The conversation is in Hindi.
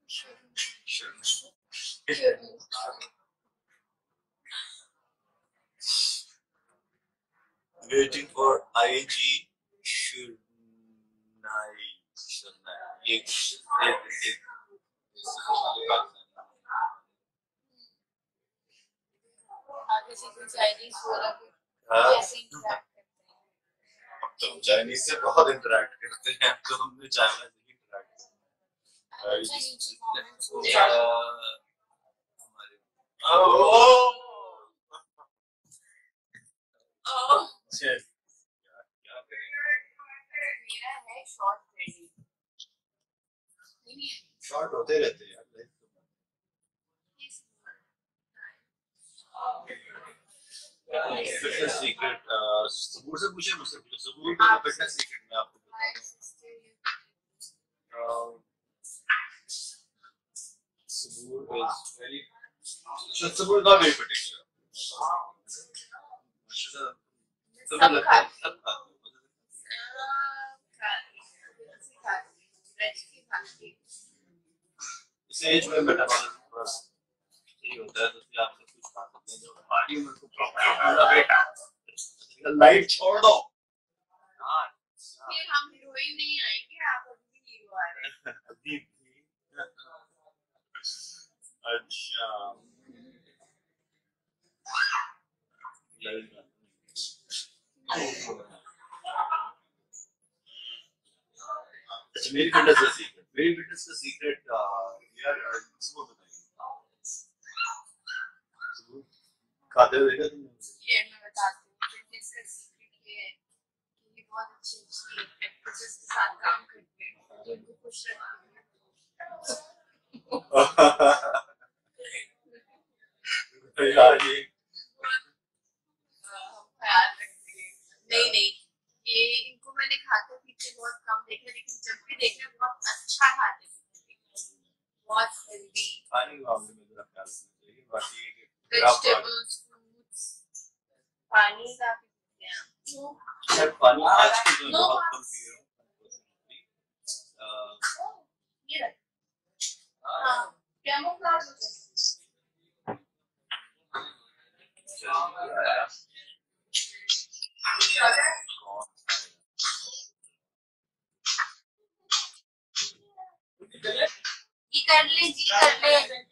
Waiting for IG should ये आगे से कुछ चाइनीज बोला तो चाइनीज से बहुत इंटरेक्ट करते हैं, तो हमने चाइना से इंटरेक्ट शॉर्ट होते रहते हैं यार। फिटनेस सीक्रेट सबूर से पूछे, मुझसे पूछे। सबूर का फिटनेस सीक्रेट मैं आपको बताऊं। Saboor is very. Saboor is not very particular. इस एज में मेटाबॉलिज्म थोड़ा सही होता है, तो फिर आप सब कुछ खा सकते हैं। जो पार्टी में तो प्रॉपर बेटा लाइट छोड़ दो यार, फिर हम हीरोइन नहीं आएंगे, आप अभी हीरो आ रहे हैं। अच्छा मेरी फिटनेस का सीक्रेट, मेरी फिटनेस का सीक्रेट यार सबको बताइए। खाते हुए देखा तुमने? ये मैं बताती हूँ, फिटनेस का सीक्रेट ये है कि ये बहुत अच्छी एक्ट्रेसेस के साथ काम करते हैं, उनको खुश रखते हैं। यार ये ख्याल रखते हैं। नहीं, ये इनको मैंने खाते पीते बहुत कम देखा, लेकिन जब भी देखा बहुत अच्छा खाते पीते, बहुत हेल्दी। पानी का मामले में जरा ख्याल रखना चाहिए। बाकी वेजिटेबल्स, फ्रूट्स, पानी का पीते हैं। शायद पानी आजकल तो बहुत कम पी रहा हूँ। ये रख। हाँ, कैमोफ्लेज हो जाए। कर ले जी, कर ले।